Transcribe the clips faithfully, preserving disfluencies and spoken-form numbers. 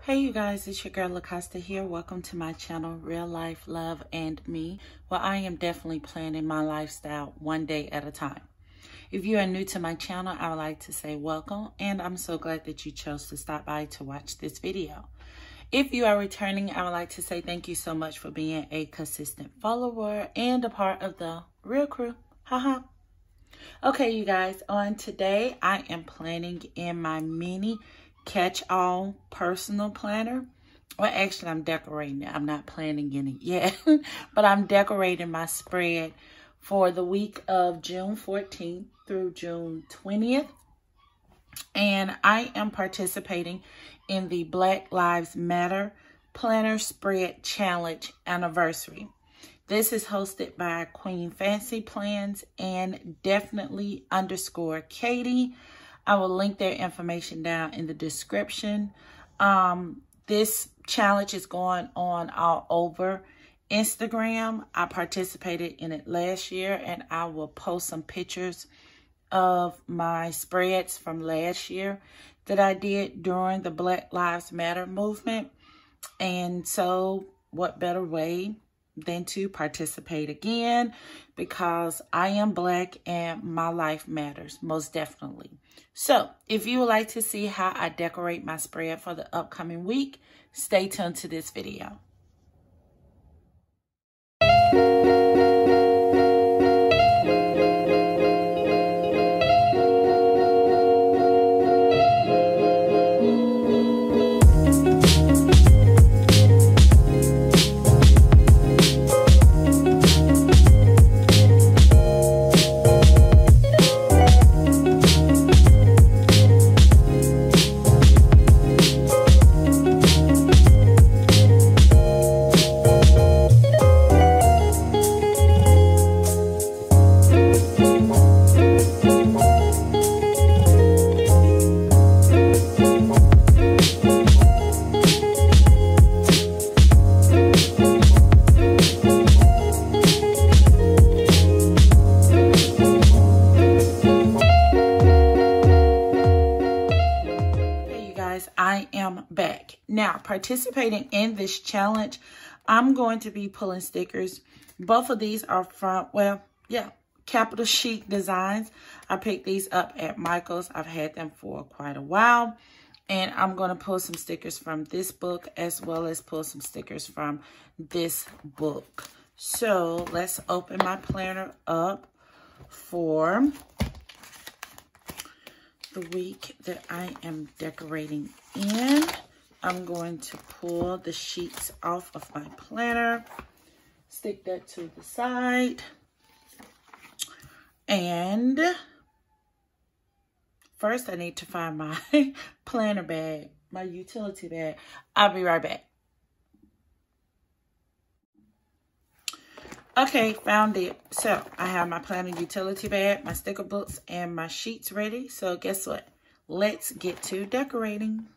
Hey you guys, it's your girl LaCosta here. Welcome to my channel, Real Life, Love, and Me, where I am definitely planning my lifestyle one day at a time. If you are new to my channel, I would like to say welcome, and I'm so glad that you chose to stop by to watch this video. If you are returning, I would like to say thank you so much for being a consistent follower and a part of the real crew. Haha. Okay, you guys, on today, I am planning in my mini catch-all personal planner. Well, actually, I'm decorating it. I'm not planning in it yet, but I'm decorating my spread for the week of June fourteenth through June twentieth. And I am participating in the Black Lives Matter Planner Spread Challenge Anniversary. This is hosted by Queen Fancy Plans and definitely underscore Katie. I will link their information down in the description. Um, this challenge is going on all over Instagram. I participated in it last year, and I will post some pictures of my spreads from last year that I did during the Black Lives Matter movement. And so what better way than to participate again, because I am Black and my life matters, most definitely. So if you would like to see how I decorate my spread for the upcoming week, stay tuned to this video. I am back. Now, participating in this challenge, I'm going to be pulling stickers. Both of these are from, well, yeah, Capital Chic Designs. I picked these up at Michael's. I've had them for quite a while. And I'm going to pull some stickers from this book as well as pull some stickers from this book. So, let's open my planner up for the week that I am decorating in. I'm going to pull the sheets off of my planner, stick that to the side, and first I need to find my planner bag, my utility bag. I'll be right back. Okay, found it. So I have my planner utility bag, my sticker books, and my sheets ready. So guess what? Let's get to decorating.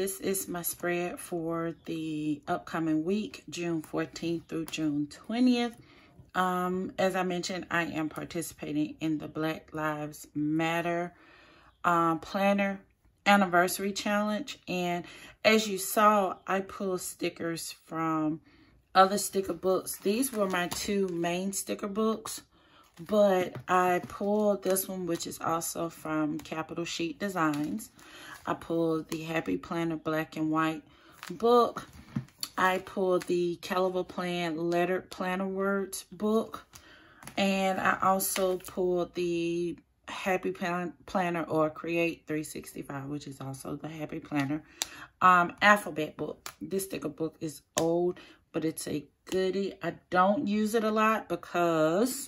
this is my spread for the upcoming week, June fourteenth through June twentieth. Um, as I mentioned, I am participating in the Black Lives Matter um, Planner Anniversary Challenge. And as you saw, I pulled stickers from other sticker books. These were my two main sticker books, but I pulled this one, which is also from Capital Sheet Designs. I pulled the Happy Planner Black and White book. I pulled the Caliber Plan Lettered Planner Words book. And I also pulled the Happy Plan Planner or Create three sixty-five, which is also the Happy Planner um, alphabet book. This sticker book is old, but it's a goodie. I don't use it a lot because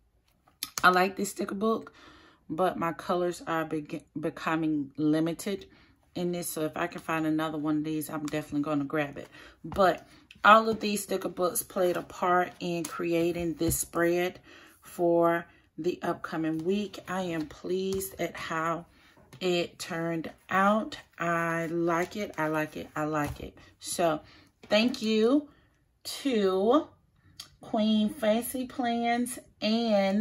I like this sticker book, but my colors are be becoming limited in this. So if I can find another one of these, I'm definitely going to grab it. But all of these sticker books played a part in creating this spread for the upcoming week. I am pleased at how it turned out. I like it. I like it. I like it. So thank you to Queen Fancy Plans and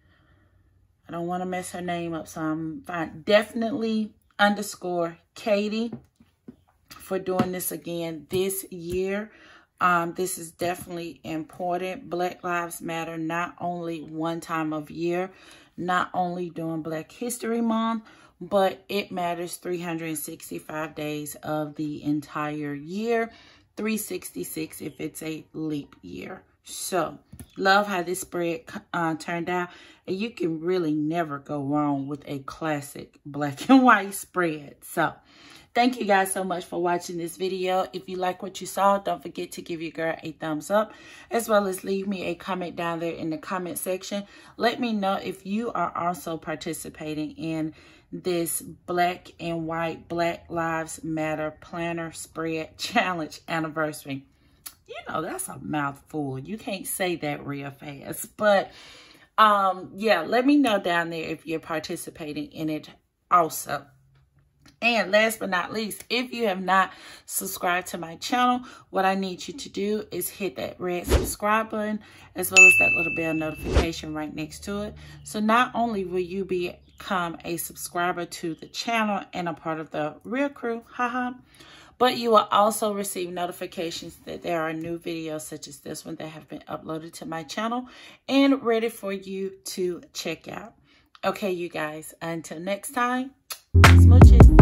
I don't want to mess her name up, so I'm fine. Definitely underscore Katie for doing this again this year. Um, this is definitely important. Black Lives Matter, not only one time of year, not only during Black History Month, but it matters three hundred sixty-five days of the entire year, three sixty-six if it's a leap year. So, love how this spread uh, turned out. And you can really never go wrong with a classic black and white spread. So, thank you guys so much for watching this video. If you like what you saw, don't forget to give your girl a thumbs up, as well as leave me a comment down there in the comment section. Let me know if you are also participating in this black and white Black Lives Matter Planner Spread Challenge Anniversary. You know, that's a mouthful. You can't say that real fast. But, um, yeah, let me know down there if you're participating in it also. And last but not least, if you have not subscribed to my channel, what I need you to do is hit that red subscribe button, as well as that little bell notification right next to it. So not only will you become a subscriber to the channel and a part of the real crew, haha, but you will also receive notifications that there are new videos such as this one that have been uploaded to my channel and ready for you to check out. Okay, you guys, until next time, smooches.